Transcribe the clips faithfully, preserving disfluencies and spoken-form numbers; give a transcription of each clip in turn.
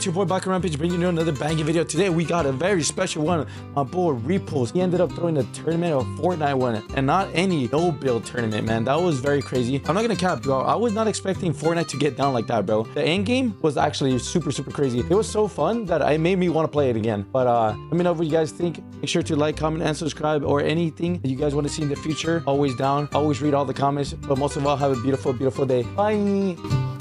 it's your boy Back Rampage bringing you another banging video. Today we got a very special one. My boy Repullze, he ended up throwing a tournament of Fortnite one, and not any no build tournament, man. That was very crazy. I'm not gonna cap, bro. I was not expecting Fortnite to get down like that, bro. The end game was actually super super crazy. It was so fun that it made me want to play it again. But uh let me know what you guys think. Make sure to like, comment, and subscribe, or anything that you guys want to see in the future. Always down. Always read all the comments. But most of all, have a beautiful beautiful day. Bye.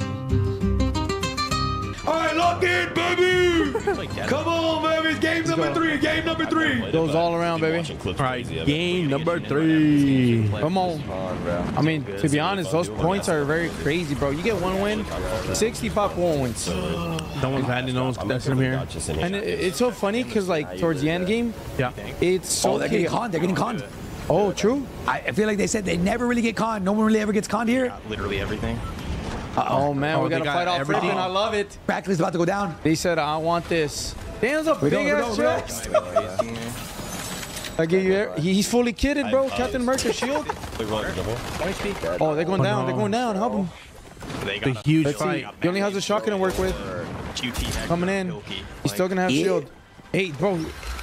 Lock in, baby! Come on, baby! Game number three. Game number three. Goes all around, baby. All right, game number three. Come on. I mean, to be honest, those points are very crazy, bro. You get one win, sixty-five points. No one's landing, no one's contesting him here. And it, it's so funny because, like, towards the end game, yeah, it's so. Oh, they're getting conned. They're getting conned. Oh, true. I, I feel like they said they never really get conned. No one really ever gets conned here. Literally everything. Uh-oh. Oh man, oh, we gotta fight off everything. I love it. Practically's about to go down. They said, I want this. Damn, a big ass chest. I give you. He's fully kitted, bro. Captain America shield. Oh, they're going down. They're going down. Help him. The huge fight. He only has a shotgun to work with. Coming in. He's still gonna have shield. Hey, bro.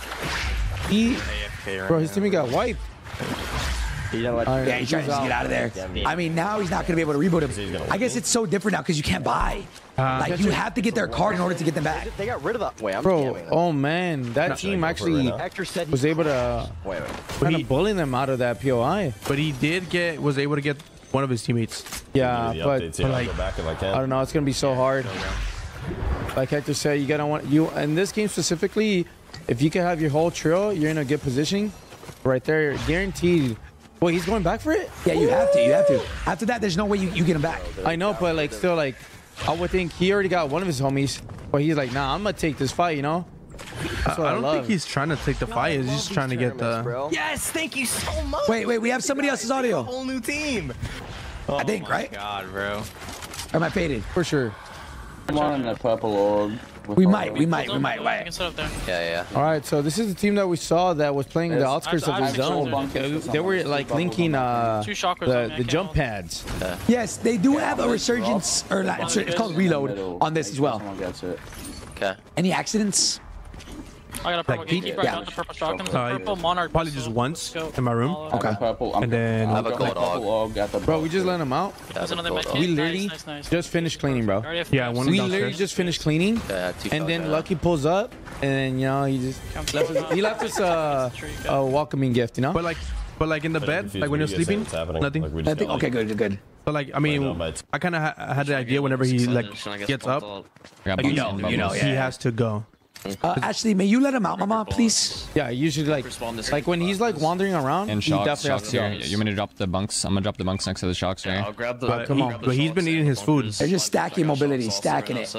He, bro, his teammate got wiped. You know what? Right, yeah, he's trying to just get out of there. I mean, now he's not going to be able to reboot him. I guess it's so different now because you can't buy. Uh, like, you have to get their card in order to get them back. They got rid of that. Wait, I'm Bro, oh man, that team actually was able to kind of bully them out of that P O I. But he did get, was able to get one of his teammates. Yeah, but, but like, I don't know, it's going to be so hard. Like Hector said, you got to want, you, in this game specifically, if you can have your whole trio, you're in a good position. Right there, guaranteed. Wait, he's going back for it? Yeah, you have to. You have to. After that, there's no way you, you get him back. I know, but like still, like I would think he already got one of his homies, but he's like, nah, I'm gonna take this fight, you know? That's what I, I don't I think he's trying to take the fight. He's just trying to get the. Yes, thank you so much. Wait, wait, we have somebody else's audio. A whole new team. Oh I think, right? God, bro. Or am I faded? For sure. Come on, the purple orb. We might, we might, we might, right? Yeah, yeah. All right, so this is the team that we saw that was playing the outskirts of the zone. They were like linking uh, the, the jump pads. Yes, they do have a resurgence, or like, it's called reload on this as well. Okay. Any accidents? I got a purple gatekeeper. I got the purple shotgun. The purple monarch. Probably just once in my room. Okay. And then I have a gold dog. Bro, we just let him out. We literally nice, nice, nice. just finished cleaning, bro. Yeah, one we literally just finished cleaning, and then Lucky pulls up, and you know he just left us, he left us a, a welcoming gift, you know. But like, but like in the bed, like when you're sleeping, nothing. I think, okay, good, good. But like, I mean, I kind of ha had the idea whenever he like gets up, like, you know, you know, he has to go. Uh, Ashley, may you let him out, Mama, please? Yeah, usually like, like when he's like wandering around, and he shocks, definitely shocks has to go. here. You want me to drop the bunks? I'm gonna drop the bunks next to the shocks right? Yeah, I'll grab the. But, come on, but he's been eating his food. They're just stacking mobility, stacking it.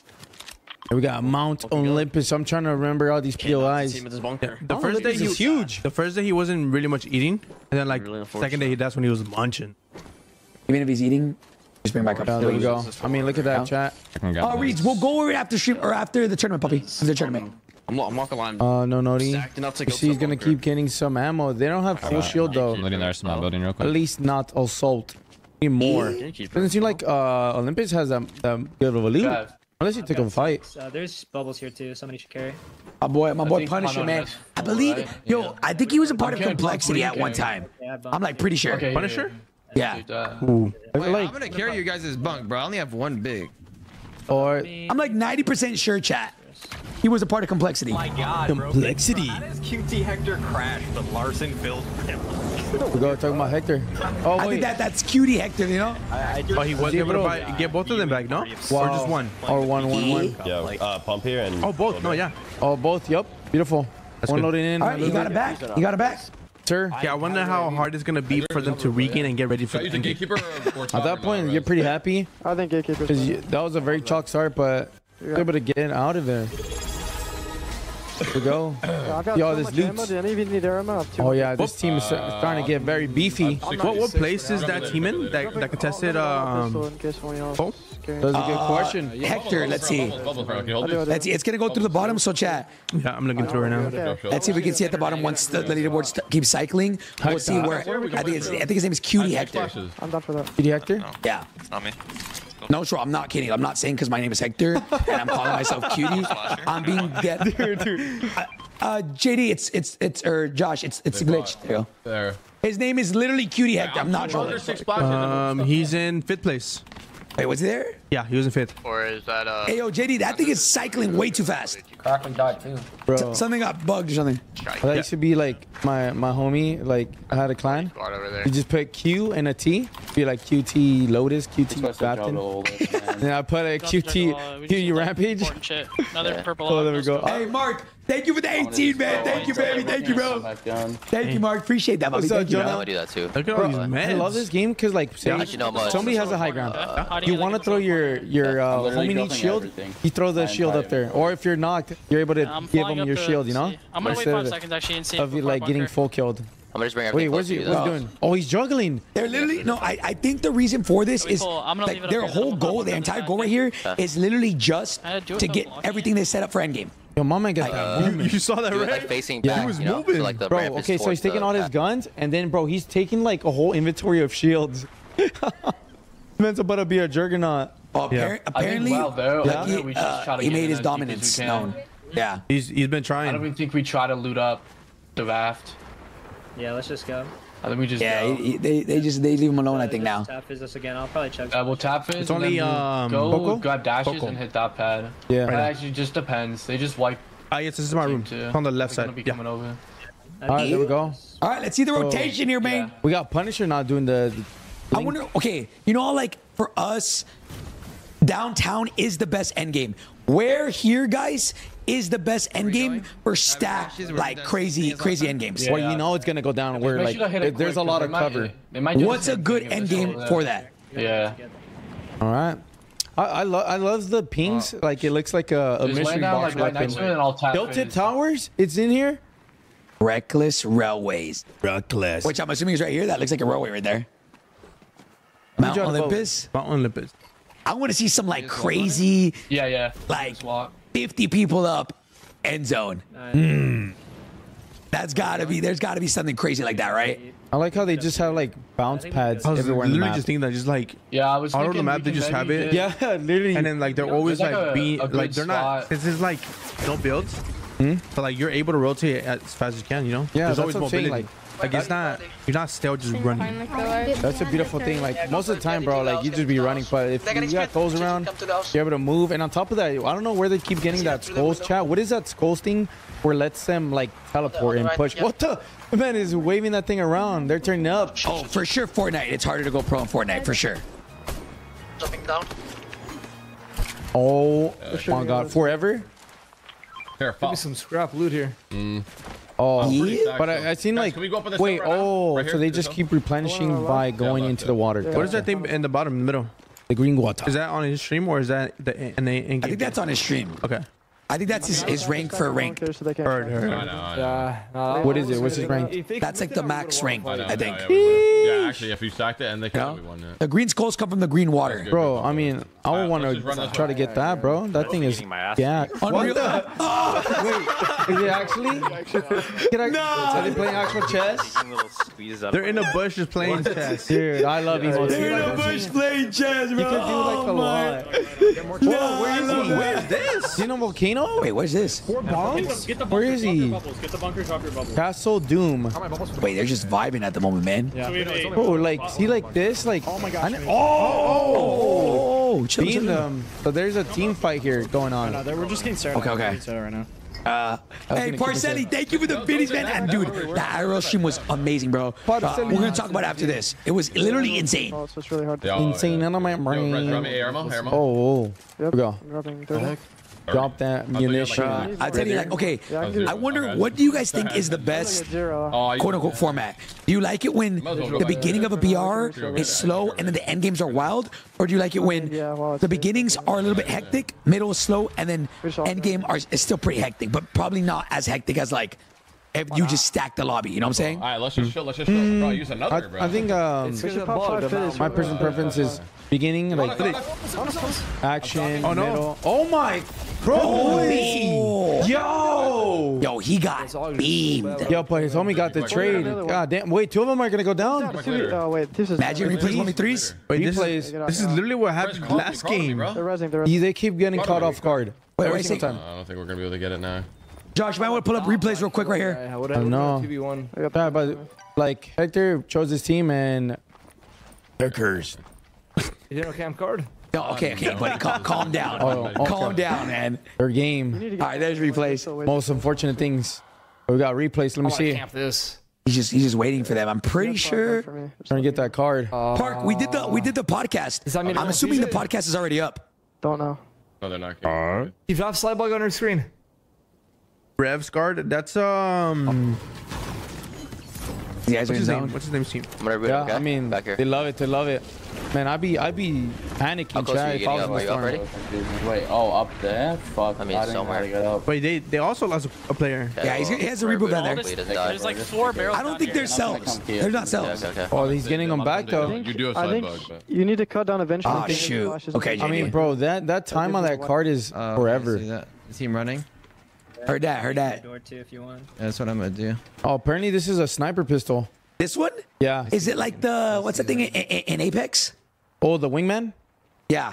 We got Mount Olympus. I'm trying to remember all these P O Is. Yeah, the first day he was huge. The first day he wasn't really much eating, and then like second day that's when he was munching. Even if he's eating. Just bring back up. Yeah, there we go. I mean, look at that chat. Oh, Reeds, we'll go over it after stream or after the tournament, puppy. After the tournament. I'm, I'm walking line. Uh, no, Nodi. He's gonna keep getting some ammo. They don't have full shield though. I'm looting the rest of my building real quick. At least not assault. Need more. Doesn't seem like uh Olympus has a, a good of a loot. Unless you took a fight. Uh, there's bubbles here too. Somebody should carry. My boy, my boy Punisher, man. I believe, yo, I think he was a part of Complexity at one time. I'm like pretty sure. Punisher? Yeah. Ooh. Wait, I'm gonna carry you guys' bunk, bro. I only have one big. Or I'm like ninety percent sure, chat. He was a part of Complexity. My God, Complexity. Bro. That is Q T Hector crashed, but Larson filled him. We go talking about Hector. Oh, I wait. think that that's Cutie Hector, you know? I, I oh, he was able to buy, get both of them back, no? Wow. Or just one? Or one, one, one. Yeah, uh, pump here and. Oh, both. No, yeah. Oh, both. Yup. Beautiful. That's one good. loading in. All right, you got it back. You got it back. Sir. Yeah, I wonder how hard it's gonna be for them to regain and get ready for the gatekeeper. At that point, you're pretty happy. I think gatekeeper. That was a very chalk start, but you're able to get out of there. Here we go. Yo, this loot. Oh yeah, this team is starting to get very beefy. What what place is that team in? That that contested um. Oh, that's a good uh, question. Hector, let's see. Let's see. It's gonna go through the bottom, so chat. Yeah, I'm looking through right now. Let's see if we can see at the bottom once the, the leaderboard keeps cycling. We'll see where. I think it's, I think his name is Cutie Hector. I'm done for that. Cutie Hector? Yeah. Not me. No, sure, I'm not kidding. I'm not saying because my name is Hector and I'm calling myself cutie. I'm being dead. Dude, dude. Uh, uh, J D, it's it's it's or Josh, it's it's a glitch. There you go. There. His name is literally Cutie Hector. I'm not sure. Um, he's in fifth place. Wait, was he there? Yeah, he was in fifth. Or is that uh? Hey, yo, J D, that thing is cycling way too fast. Crackling died too. Bro, S something got bugged or something. that used to be like my my homie. Like I had a clan. Over there. You just put Q and a T. Be like Q T Lotus, Q T Captain. And I put a Q T Q T Rampage. Another purple. Oh, there we go. Hey, Mark, thank you for the eighteen, man. Thank you, baby. Thank you, bro. Thank you, Mark. Appreciate that, buddy. Thank you, I bro. do that too. Look at all these I love this game because like say Actually, no, but- somebody has a high ground. How do You you want to like throw your your uh, literally homie needs dropping shield. everything. You throw the My shield up entire there, or if you're knocked, you're able to I'm give flying them up your to shield. You know, see. I'm gonna wait Instead five of- seconds actually and see. of you like getting full killed. I'm gonna just bring Wait, everything where's close he? to you. What's he then. doing? Oh, he's juggling. They're literally no. I, I think the reason for this is Cool, I'm gonna leave like it up their here. whole I'm goal, gonna their put it entire back. goal right here is literally just I do it to so get lucky. everything they set up for endgame. Yo, my man got Uh, that movement. You saw that, Do it right? like facing Yeah. back. He was you know? moving. So, like the Bro, ramp is okay, so towards he's taking the all his path. guns, and then, bro, he's taking like a whole inventory of shields. Man's about to be a juggernaut. Oh, appar- apparently, well, though, like, I he, think we should uh, try to he get made in his as deep as dominance we can. known. Yeah. He's he's been I trying. don't even think we try to loot up the raft. Yeah, let's just go. I think we just Yeah, go. he, he- they they just they leave him alone. I think now. Tap is this again. I'll probably check. Uh, we'll tap fizz. It's and only, then we'll um, go Poco? grab dashes Poco. and hit that pad. Yeah. It actually just depends. They just wipe. Ah, yes, this is my room. too. It's on the left They're side. gonna be Yeah. coming over. All right, there we go. All right, let's see the rotation here, man. We got Punisher not doing the. I wonder. Okay, you know, how, like for us, downtown is the best end game. Where here, guys, is the best end game for stack like crazy, crazy end games. Well, you know it's gonna go down where Make like sure to hit it it- there's a quick, lot 'cause of they might- cover. they might just What's a hit good thing if end it's game over for there. that? Yeah. All right. I I, lo I love the pings. like it looks like a, a Just mystery lay down box like right weapon. next to it and I'll tap Tilted fizz. towers. It's in here. Reckless Railways. Reckless. Which I'm assuming is right here. That looks like a railway right there. Mount drive the boat. Olympus. Mount Olympus. I want to see some like crazy, Yeah, yeah. like Swap. fifty people up end zone. Mm. That's gotta be. There's gotta be something crazy like that, right? I like how they just have like bounce pads I was everywhere in the literally map. just thinking that, just like Yeah, I was all over thinking the map, we they can just have maybe it. get- Yeah, literally. And then like they're always There's like, like a- being a like good they're not. spot. This is like no builds. Hmm? So like you're able to rotate as fast as you can. You know. Yeah, There's that's always what I'm saying, mobility. Like it's not. You're not still just running. That's a beautiful thing. Like most of the time, bro, like you just be running, but if you got those around, you're able to move. And on top of that, I don't know where they keep getting that skulls chat. What is that skulls thing where it lets them like teleport and push? What the man is waving that thing around? They're turning up. Oh, for sure, Fortnite. It's harder to go pro in Fortnite, for sure. Jumping down. Oh my god, forever. Here, fall. some scrap loot here. Oh, Yeah. but I, I seen Guys, like can we go up on this wait. hill right now? Oh, Right so here? they This just hill? keep replenishing by going left into it. the water. What is that thing in the bottom, in the middle? The green water. Is that on his stream or is that the in the in I think that's on his stream. Okay. I think that's his, his rank for rank. Heard, heard. I know, I know. What is it? What's his rank? That's like the max rank, I know, I think. Yeah, we would've- yeah, actually, if you stacked it and they Yeah. could, we won it. The green skulls come from the green water. Bro, I mean, I would Alright, want let's just run to this try way. to get that, bro. That thing is, Eating my ass. yeah. Unreal. Wait, is it actually? Can I, Are they playing actual chess? Taking little squeezes out of They're in the bush just playing chess. Dude, I love emotes. They're in the bush playing chess, bro. You can do like a lot. No, where is he? Where is this? You know Volcano? Wait, where's this? Get the, get the Where bunkers, is drop he? your bubbles. Get the bunkers, drop your bubbles. Castle Doom. Wait, they're just vibing at the moment, man. So we made- Oh, like, see like this? Like, oh my gosh. Oh, chill, Being chill. them. So there's a team fight here going on. No, we're just getting started. Okay, okay. Getting started right now. Uh, hey, Parcelli, thank you for the biddies, man. And dude, that I R L stream was amazing, bro. Uh, we're gonna talk about it after this. It was literally insane. Oh, it's really hard to Insane on my brain. Yo, drop me air ammo, air ammo. Oh, oh. Here we go. Heck? Drop that munition. Uh, I tell you, like, okay, Yeah, I wonder what do you guys think is the best Oh, quote unquote format? Do you like it when the beginning of a B R is slow and then the end games are wild, or do you like it when the beginnings are a little bit hectic, middle is slow, and then end game are is still pretty hectic, but probably not as hectic as like if you just stack the lobby? You know what I'm saying? All right, let's just chill. Let's just chill. Bro, use I, another, bro. I think um, my personal preference is beginning, like action, Oh, no. middle. Oh my, bro, Oh. yo, Yo. Yo, he got beamed. Yo, but his homie got the trade. God damn. Wait, two of them are gonna go down. Oh wait, this is Magic replays one v threes. Wait, this Replays. is, this is literally what happened last game. They're resing. They're They keep getting caught off guard. Wait, Every wait, single say- time. I don't think we're gonna be able to get it now. Josh, you might want to pull up replays real quick right here. I know. Yeah, but like Hector chose his team and they're cursed. You know camp card? No, okay, okay, buddy, calm, calm down. Oh, okay. Calm down, man. Their game. All right, there's replays. Most unfortunate things. We got replays. Let me see. Camp this. He's just he's just waiting for them. I'm pretty sure. Trying to get that card. Park, we did the we did the podcast. Does that mean I'm I assuming the don't use podcast is already up. Don't know. No, they're not. Uh, You have slide bug on your screen. Rev's guard. That's um. You guys are What's in his name? zone. What's his name's team? I'm gonna read Yeah, okay? I mean, back here. they love it. They love it. Man, I be I be How panicking. close are Chat, you if I getting was up? Are in you the up storm. ready? Wait, oh, up there? Fuck. I mean, didn't know somewhere. how to get up. Wait, they they also lost a, a player. Okay, Yeah, he's, well, he has a reboot down there. wait, it doesn't There's die. like four barrels. I don't down think here. they're cells. They're not cells. Okay, okay. Oh, he's getting them back though. You do have I slide think bug, but you need to cut down eventually. Oh I think shoot. Flash is- Okay, I mean, bro, that that time on that card is Oh, forever. I see that. Is he running? Heard that. Heard that. Door two if you want. That's what I'm gonna do. Oh, apparently this is a sniper pistol. This one? Yeah. Is it like the what's that thing in, in, in Apex? Oh, the wingman. Yeah.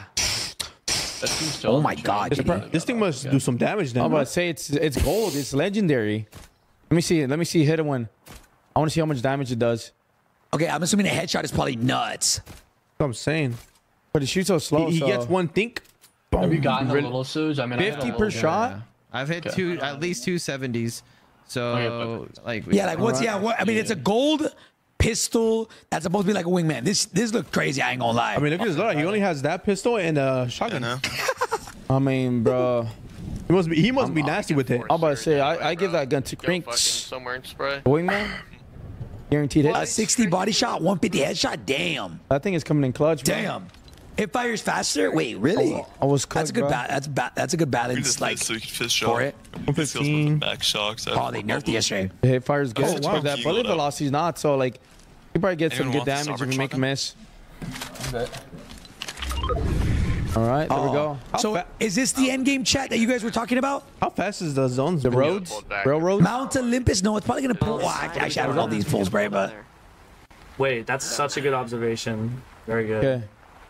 Oh my God. This, J D. pro- this thing must do some damage then. I'm about to say it's it's gold. It's legendary. Let me see. Let me see. Hit it one. I want to see how much damage it does. Okay, I'm assuming a headshot is probably nuts. That's what I'm saying. But it shoots so slow. He, he so gets one think. Have you gotten a Really- little Suge? I mean, I hit a fifty little per bit. shot. I've hit two, at least two seventies. So like, Yeah, like what's yeah? What I mean, it's a gold pistol that's supposed to be like a wingman. This this look crazy. I ain't gonna lie. I mean, look at his loadout. He only has that pistol and a shotgun. I mean, bro. He must be he must be nasty with it. I'm about to say I, I give that gun to Go fucking Crinks. somewhere and spray. Wingman. Guaranteed hit. a sixty body shot, one fifty headshot. Damn. That thing is coming in clutch. Bro. Damn. It fires faster. Wait, really? I was That's a good bro. ba- That's ba- that's a good balance. Like so you can fist for shot. it. one fifteen. Back shocks. Oh, they nerfed it yesterday. The hit fire's good, Oh, wow. but that bullet velocity's not. So like, you probably get some Anyone good want the damage if sovereign you make a shotgun? miss. All right, there we go. So is this the end game chat that you guys were talking about? How fast is the zones? The moving? roads, railroads. Mount Olympus? No, it's probably gonna pull. Well, actually, I don't know these full spray, but Wait, that's such a good observation. Very good. Okay.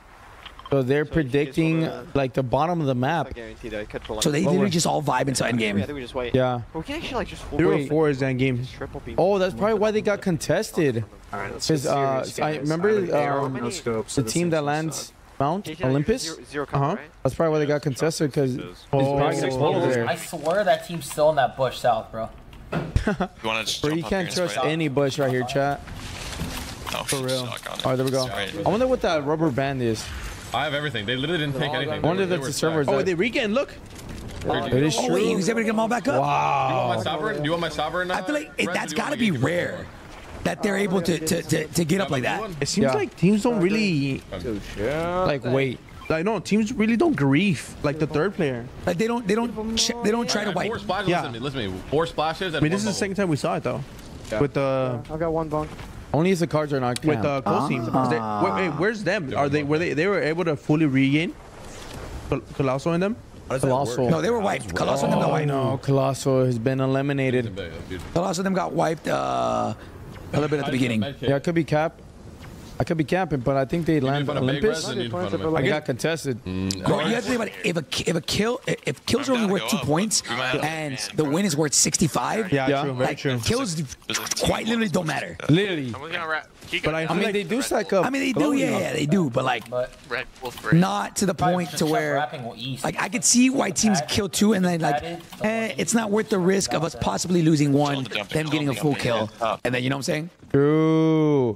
So they're predicting like the bottom of the map. so they literally just all vibe into end game. we just wait. Yeah. We can actually like just Zero Wait. four is that game. Oh, that's probably why they got contested. All right, let's Because get uh, serious, I guys. remember I have an arrow, um, no scope, so the this team thing's that gonna lands suck. Mount Olympus. Zero, zero Uh-huh. cover, right? That's probably why they got contested because it's probably gonna pull over there. I swear that team's still in that bush south, bro. You want to just Bro, jump you up can't here and trust spray? any bush right here, chat. No, For real. suck on it. All right, there we go. Right. I wonder what that rubber band is. I have everything. They literally didn't take anything. I wonder if They that's were the servers. Oh, that- they regain. Look. It is Oh true. wait, he was able to get them all back up. Do you want my Wow. sovereign? Do you want my sovereign? Uh, I feel like it, Red, or that's do you got to want be me to give you rare that they're able to to, to, to get up like that. It seems Yeah. like teams don't really Like, wait. like no teams really don't grief like the third player. Like they don't they don't ch- they don't try to I had wipe. Four splashes. Yeah. Listen to me. Listen to me. Four splashes. And I mean, this is one the second time we saw it though. With the I've got one bunk. Only if the cards are not with camped. the close team. Is they- wait, wait, where's them? Are they were they they were able to fully regain? Col- Colosso in them? Colossal. No, they were wiped. Colossal them got Oh wiped. no, Colossal has been eliminated. Colossal them got wiped uh, a little bit at the beginning. Yeah, it could be cap. I could be capping, but I think they land find a big Olympus. res, then you can find a I big- got contested. Bro, you have to think about it. If a ki- if a kill if kills are only worth two points and the win is worth sixty-five, Yeah, Yeah. true, very like true. kills quite literally don't matter. Literally. I'm gonna wrap. But I I feel mean, like they do stack up. I mean, they do, yeah, yeah, they do, but like Red Wolf Ray. not to the point to where like I could see why teams kill two and then like eh, it's not worth the risk of us possibly losing one, them getting a full kill, and then you know what I'm saying? True.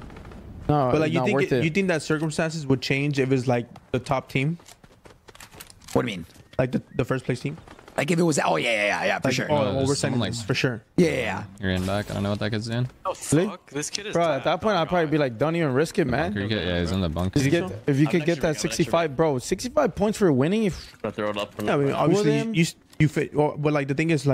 No, but like it's you not think worth it, it. you think that circumstances would change if it's like the top team, What do you mean? like the, the first place team? Like if it was oh yeah yeah yeah, yeah for Like, sure. oh, there's well, we're someone saying like- for sure. Yeah yeah yeah. You're in back. I don't know what that kid's doing. Oh, fuck. This kid is Bro, at that point, I'd probably be like, don't even risk it, man. You get, yeah, he's in the bunker. If you get, if you could get that sixty-five, bro, sixty-five points for winning. If Throw it up. Yeah, I mean, Who of obviously them? you you, you fit. Well, but like the thing is like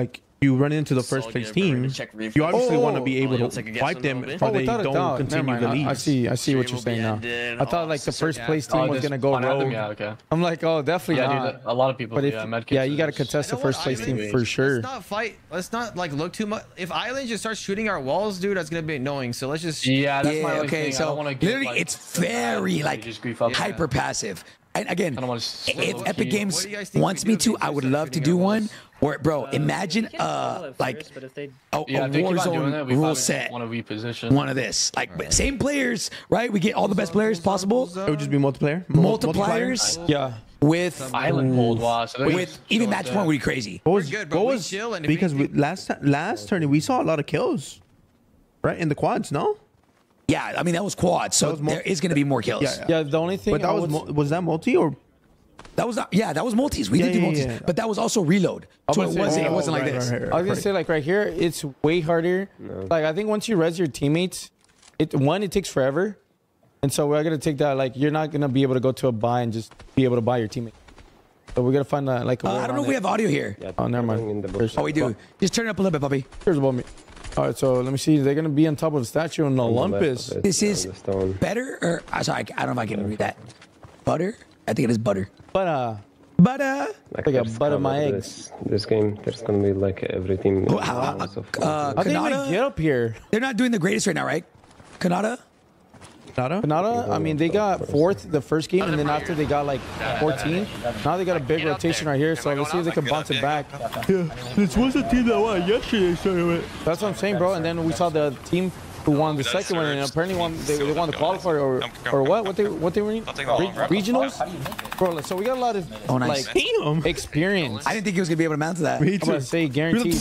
you run into the first place team, you obviously want to be able to fight them so they don't continue the lead. I see. I see what you're saying now. I thought like the first place team was gonna go rogue. Yeah, okay. I'm like, oh, definitely Yeah, not. dude, a lot of people. But if, yeah, medkits yeah, you got to is- contest the You know what? first place I team really- for sure. Let's not fight. Let's not like look too much. If Island just starts shooting our walls, dude, that's gonna be annoying. So let's just. Yeah, that's Yeah, my only okay, thing. I so don't wanna get, literally like, it's very like just grief up. hyper passive. And again, I don't wanna split if low Epic key. Games What do you guys think wants we me do if to, they I would start love to shooting do our one walls? where, bro, we imagine can uh follow it like first, but if they- a, Yeah, a if they keep on doing that, Warzone we rule probably set. want to reposition. One of this, like but same players, right? We get all the best players possible. It would just be multiplayer. Mul- Multipliers Yeah. with Island hold was. with even match point would be crazy. What was, good, bro. what We was chill, and if because we, anything- last ti- last turn we saw a lot of kills, right in the quads. No. Yeah, I mean that was quad, so That was mul- there is going to be more kills. Yeah, yeah. Yeah. The only thing But that I was would- mul- was that multi or? That was not, yeah, that was multis. We Yeah, did do yeah, multis, yeah. but that was also reload. I'm So it gonna say- wasn't. It oh, wasn't like right, this. right, right. I was gonna say like right here, it's way harder. Like I think once you res your teammates, it one it takes forever, and so we're gonna take that. Like you're not gonna be able to go to a buy and just be able to buy your teammate. So we're gonna find a, like. A Uh, way I don't know around if we it. have audio here. Oh, never mind. There's- Oh, we do. Just turn it up a little bit, puppy. Here's above me. All right, so let me see. They're gonna be on top of the statue in Olympus. This is better, or uh, sorry, I don't know if I can read that. Butter? I think it is butter. But uh, Butter. like a butter my eggs. This, this game, there's gonna be like every team. Oh, how- uh, uh, I think Kanata? they get up here. They're not doing the greatest right now, right? Kanata? Kanata? Kanata, I mean, they got fourth the first game, and then after they got like fourteen. Now they got a big rotation right here, so let's see if they can bounce it back. Yeah, this was the team that won yesterday's tournament. That's what I'm saying, bro. And then we saw the team who won the second one, and apparently won. They, they won the qualifier or or what? What they what they were in? Re- regionals, bro. So we got a lot of Oh, nice. like experience. I didn't think he was going to be able to mount to that. I'm gonna say guaranteed.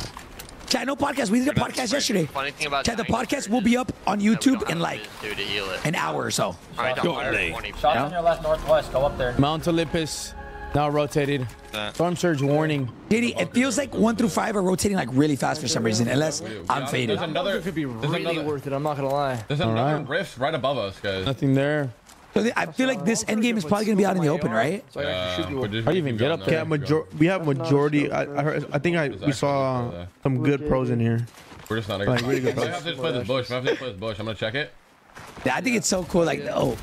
Chat, no podcast. We did a podcast yesterday. Funny thing about Chat, the dying podcast will be up on YouTube in like do to heal it. an hour or so. I don't twenty. Shots on your left northwest. Go up there. Mount Olympus now rotated. Storm surge warning. J D, it feels like one through five are rotating like really fast for some reason, unless I'm There's faded. another. Could be There's really another. worth it. I'm not gonna lie. There's another Alright. rift right above us, guys. Nothing there. So th- I feel like this end game is probably going to be out in the open, right? So I actually should Yeah, be but just How do you even keep get going up though. there? Yeah, major we have majority. I, I heard. I think I we saw some good pros in here. We're just not. Like, really good I might have to just play this bush. I have to play this bush. I'm gonna check it. Yeah, I think it's so cool. Like, oh,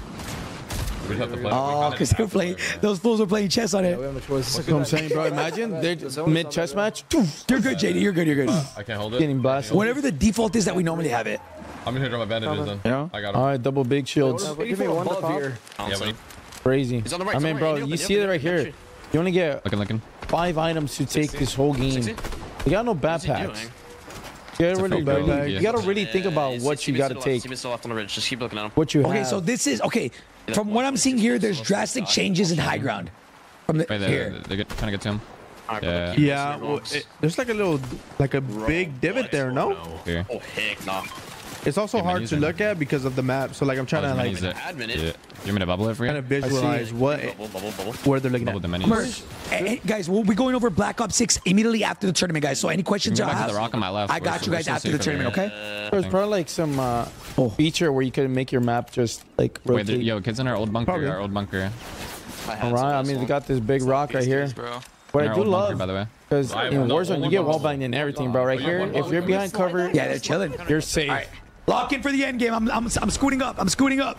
We just have to play. oh, because they were playing. Those fools were playing chess on it. We have no choice. That's what I'm saying, bro. Imagine they're mid chess match, You're good, J D. You're good. You're good. I can't hold it. getting blasted. Whatever the default is that we normally have it. I'm just gonna drop my bandages then. Yeah. I got All him. right, double big shields. Give me one to pop. Yeah, buddy. Crazy. He's on the right, I mean, somewhere. bro, In the you open, see it open, right here. open. You only get Looking, looking. five items to take this whole game. You got no What's he backpacks. doing? You gotta, a really, full really- bag. you gotta really think about Yeah, what see- you see me gotta to the left, take, See me to the left on the ridge. Just keep looking at him. what you have. Okay, so this is okay. From what I'm seeing here, there's drastic changes in high ground. From the Wait, they're, here. they're get, trying to get to him. Alright, brother, Yeah. keep Yeah, listening to well, rocks. it, there's like a little, like a big divot there. No, Here. Oh heck no. it's also Yeah, hard menus to in look at because of the map. So like I'm trying Oh, to the like menus there. Admin Yeah. it. You want me to bubble it for kind you? of visualize what Bubble, bubble, bubble. where they're looking Bubble at. the menus. Merch. And- and guys, we'll be going over Black Ops six immediately after the tournament, guys. So any questions You you can go back have, to the rock on my left. I got We're- you we're guys still after the safe from tournament, here. okay? There's probably like some uh, feature where you could make your map just like Wait, rotate. there- yo, kids in our old bunker. Probably. Our old bunker. All right, I mean, they got this big rock right here. Bro. What In I our do old bunker, love, by the way. because I in have no- Warzone, you get wall banged and everything, bro. Right here, if you're behind cover, Yeah, they're chilling. you're safe. All right, lock in for the end game. I'm, I'm, I'm scooting up. I'm scooting up.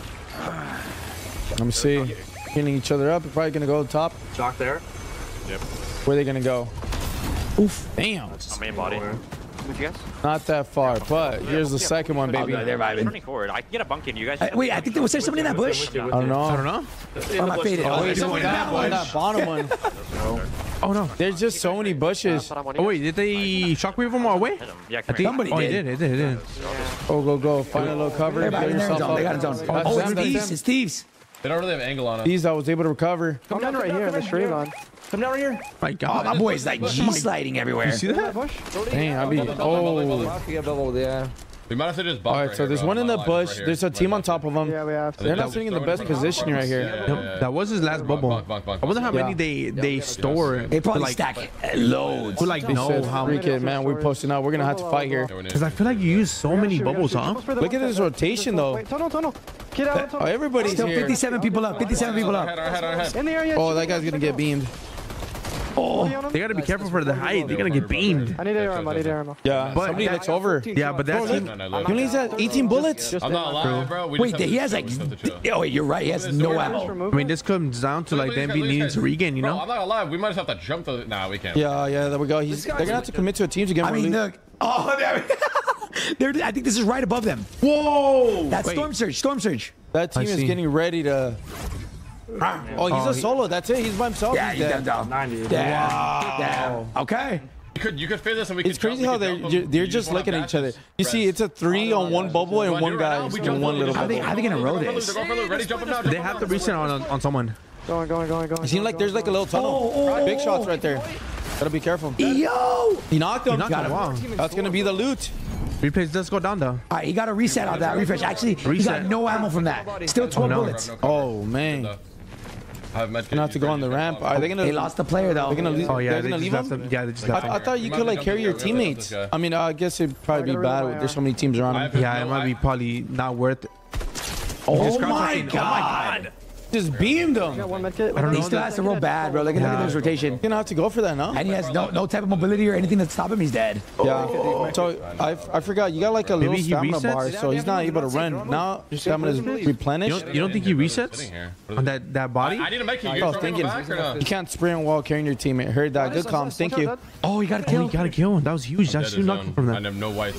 Let me see. Hitting each other up. They're probably gonna go top. Shock there. Where are they gonna go? Oof. Damn. Main body. Not that far, but here's the second one, baby. Oh, they're vibing. Turning forward. I can get a bunk in. You guys. Uh, wait, I think there was there somebody in that bush. I don't know. I don't know. Oh, am I faded? Oh, Oh, wait, there's somebody in that on bush. that bottom one. Oh no. There's just so many bushes. Oh wait, did they shockwave them all away? Yeah, I think Somebody oh, he did. did. He did. He did. Go, go, go. Find a little cover. Everybody Get in their yourself zone. up. They got a zone. That's Oh, them, it's that's thieves. them. It's thieves. They don't really have angle on us. These I was able to recover. Come down right here in the stream on. Come down right here. My Oh, God. my boy's like G sliding everywhere. You see that? Bush? Dang, I be. Oh. I get bubbled, yeah. We might have to just bump All right, right so here, there's bro. one in the Not lying, bush. right here. There's a team on top of them. Yeah, we have to. They're not sitting in the best positioning right here. Yeah, yeah, yeah. That was his last bubble. Bunk, bunk, bunk, I wonder how Yeah. many they they store. They probably to, like, stack it. Loads. to like They know said, how freak many. it, man. We're posting out. We're gonna have to fight here. Because I feel like you use so many bubbles, huh? Look at this rotation, though. Wait, tunnel, tunnel. Get out. Oh, everybody's Still here. fifty-seven people up. fifty-seven people Our up. head, our head, our head. In the area. Oh, that guy's gonna get beamed. Oh, they gotta be careful for the height. They're gonna get beamed. I need air ammo. I need air ammo. Yeah, But somebody that- looks over. Yeah, but that team. He only has that eighteen bullets. I'm not lying, bro. We Wait, just have he to- has like. we just have to chill. Oh wait, you're right. He has no ammo. I mean, this comes down to like them be needing to regain. You Bro, know. I'm not gonna lie. We might just have to jump the. Nah, we can't. Yeah, yeah, there we go. He's, they're gonna have to commit to a team to get I more mean, loot. look. Oh, there. They're, I think this is right above them. Whoa! That's Wait. Storm Surge. Storm Surge. That team I is see. getting ready to. Oh, he's Oh, a he- solo. That's it. He's by himself. Yeah, he's he's dead. down, down. ninety. Damn. Wow. Damn. Okay. You could you could fit this and we could. It's crazy jump, how we they're could jump you're, them. they're You just wanna looking at dash each other. this? You see, Rest. it's a three on one bubble and You wanna one do it right guy now? We in jump one for little the- How they, bubble. how they gonna roll They're this? going for the- Ready, jump them now. They have to reset on on someone. Going, going, going, going. You seem like there's like a little tunnel. Oh, oh, Big oh. shots right there. Gotta be careful. Yo! He knocked him. knocked him. Wow. That's gonna be the loot. Replays does go down though. All right, he got a reset on that refresh. Actually, he got Reset. no ammo from that. Still twelve no. bullets. Oh man. Gonna have to go on the ramp. Are they gonna? They lost the player though. They're gonna leave. Oh yeah, they're they gonna just leave left him. them. Yeah, they just left I, I them. thought you could like carry your teammates. I mean, I guess it'd probably be bad. with There's so many teams around him. Yeah, it might be probably not worth it. Oh Just my crouching. god! Just beamed him. Got one med kit. I don't He know. still has to roll bad, bro. Look at, look at Yeah. this rotation. You're gonna have to go for that, no? And he has no no type of mobility or anything to stop him. He's dead. Yeah. So I I forgot you got like a little Maybe he stamina resets? bar, so he's not able to run. Now stamina's You replenished. don't, you don't think he resets on that that body? I need to make you. I You was throw him thinking back or not? you can't sprint while carrying your teammate. Heard that. Good comms. Thank you. Oh, he got a Oh, kill. he gotta kill him. That was huge. That's two knocked from I that. have no white.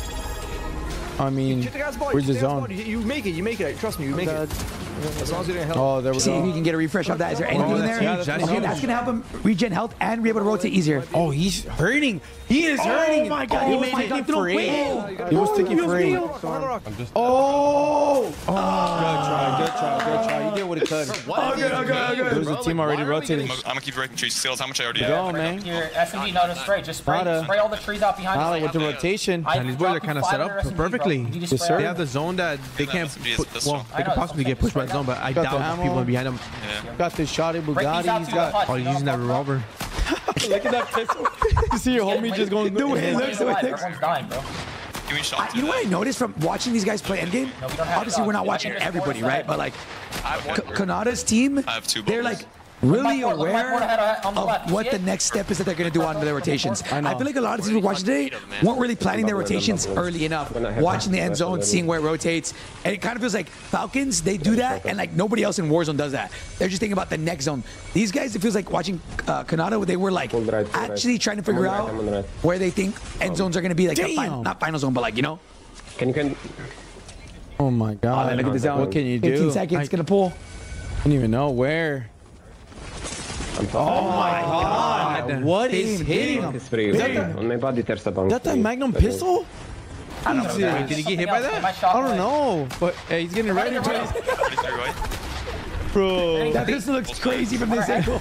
I mean, where's the zone? You make it. You make it. Trust me. You make it. As long as you didn't help. Oh, there we See if he go. can get a refresh off that. Is there anything in that's there? huge. That's Okay, huge. that's gonna help him regen health and be able to rotate easier. Oh, he's hurting. He is hurting. Oh my god! He Oh was my sticking god! No free. way! He was sticking free. I'm just. Oh! Good try. Good try. Good try. He did what he could. Okay, okay, okay. There's a team already rotating. I'm gonna keep breaking trees. Sales, how much I already Go, have? man. Here, S M D, not a spray. Just spray, Nada. spray all the trees out behind Nada us. with the rotation. I And these boys are dropped kind of five set under S up M D, bro. perfectly. You just Yes, spray sir. They out. have the zone that they can't. S M D is Put, this well, one. they could possibly get pushed by the zone, but I Got the doubt ammo. people are behind them. Yeah. Got this shotty Break these Bugatti. out He's to the got. hut, Oh, you he's know using what that I'm revolver. Look at that pistol. You see your homie just going. The way it talking looks, the way about? it looks. Everyone's dying, bro. Give me a I, shot. you know what I noticed from watching these guys play endgame? No, we don't have Obviously, we're not shots. watching I think everybody, there's right? But like, I have one. K- Kanada's team, I have two they're bubbles. like really Look at my board, look at my board ahead, aware uh, on the left. of You what see the it? next step is that they're going to do on their rotations. I know. I feel like a lot of teams we're watching today weren't really planning their rotations early enough, watching the end zone, seeing where it rotates. And it kind of feels like Falcons, they do that, and like nobody else in Warzone does that. They're just thinking about the next zone. These guys, it feels like watching uh, Kanada, they were like Hold right, hold right. actually trying to figure I'm on the right, out I'm on the right. where they think end zones are going to be, like the final, Damn. not final zone, but like, you know? Can you can? Oh my Oh, god. man, look at the zone. What can you fifteen do? seconds, I going to pull. don't even know where. I'm Oh my god. What is hitting him? It's free. Is that the- On my body, there's a bang. Is that the Magnum pistol? I don't know. Wait, did he get hit by that? I don't know. But hey, he's getting ready. forty-three white. Bro. That pistol looks crazy from this angle.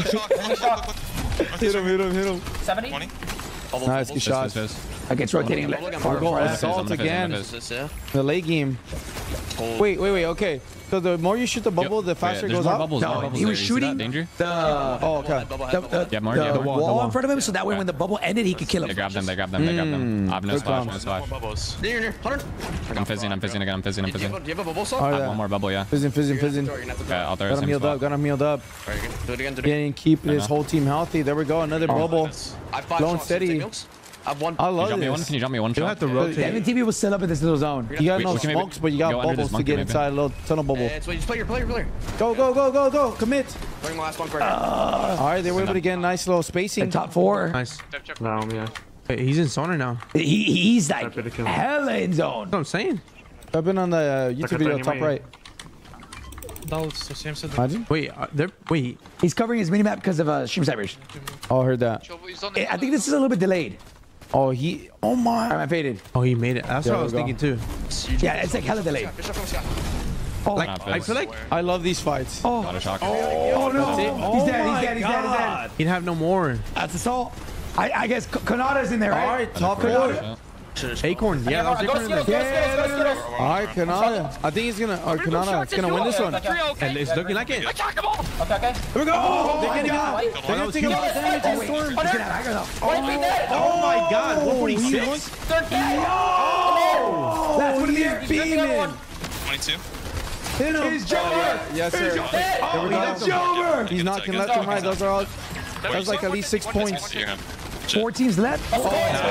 Hit him, hit him, hit him. seventy? twenty. Nice, good shot. Against rotating. We're going assault again. The late game. Wait, wait, wait. Okay. So the more you shoot the bubble, the faster it goes up? No, he was shooting Danger? the, Oh, okay. the, the, Yeah, more, the yeah. The wall, wall, the wall. in front of him, so that way when the bubble ended, he could kill They him. grabbed them, they grabbed them, they grabbed them. I have no Good splash, comms. no splash. Bubbles. Near, near, one hundred. I'm fizzing, I'm fizzing again, I'm fizzing, I'm Do you fizzing. have a- do you have a bubble saw? Oh, I have yeah. one more bubble, yeah. Fizzing, fizzing, fizzing. Yeah, I'll throw Got the him same healed up, spot. got him healed up. Alright, you can do it again, do it again. Getting, keep I his know. whole team healthy. There we go, another bubble. I have five Blowing shots. steady. Take milks. I have one. I Can you love jump me one? this. Can you jump me one You'll shot? have to The rotate. M T V was still up in this little zone. You got We- no we can maybe smokes, but you got go under bubbles this to monkey, get maybe. inside a little tunnel bubble. And so you just play your player, player. Go, go, go, go, go. Commit. Bring my last one, Greg. All right, they were able to get a nice little spacing. The top four. Nice. No, yeah. Hey, he's in zone right now. He, he's like hella in zone. That's what I'm saying. I've been on the uh, YouTube video, top right. Imagine. Wait, uh, they're wait. He's covering his minimap because of uh, stream snipers. Oh, I heard that. I I think this is a little bit delayed. Oh, he. Oh my. I'm faded. Oh, he made it. That's Yeah, what I was there we thinking too. Yeah, it's like hella delayed. Oh, Like, I feel like I love these fights. Oh, Not a shock. oh no. That's it. He's Oh dead, he's my dead, he's dead, he's dead. he'd have no more. That's assault. I, I guess K- Kanada's in there, right? All right, top Kanada. four. Acorn, yeah, that was Go to Acorn. Skittles, go to Skittles, go to Skittles. All right, Kanada. I think he's gonna. Or Kanada. It's gonna win this one. And it's looking like it. Okay, okay. Here we go. They're getting out. Wait. They're gonna take a lot of damage in Storm. He's gonna have aggro though. Wait, we dead. Oh my God, one forty-six. They're dead. That's what it is. Beaming. twenty-two. Hit him. He's Jover. Yes, sir. Dead. There we go. Jover. He's knocking left and right. Those are all. That was like at least six points. Four teams left. Oh,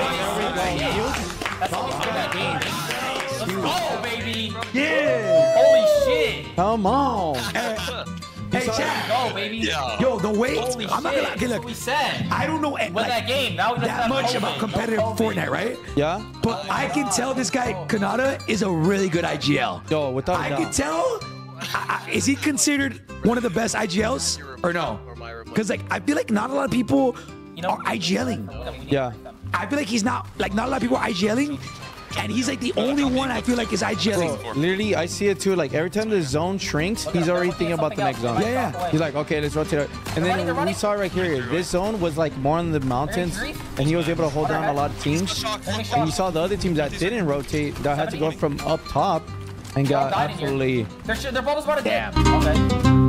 baby. Yeah. Holy shit. Come on. Hey, chat. Go, baby. Yo, the weight. Holy I'm not shit. gonna okay, look. What we said. I don't know With like, that game. Now we just that have much COVID. about competitive COVID. Fortnite, right? Yeah. But I can tell this guy Kanata is a really good I G L. Yo, without a I doubt. can tell. I, I, is he considered one of the best I G Ls or no? Because like I feel like not a lot of people are IGLing. Yeah. I feel like he's not like not a lot of people are IGLing, and he's like the only one I feel like is IGLing. Bro, literally, I see it too. Like every time the zone shrinks, he's already thinking about the next zone. Yeah, yeah. He's like, okay, let's rotate it. And then we saw right here, this zone was like more on the mountains, and he was able to hold down a lot of teams. And you saw the other teams that didn't rotate, that had to go from up top, and got absolutely. Their, their bubbles about to damn. Okay.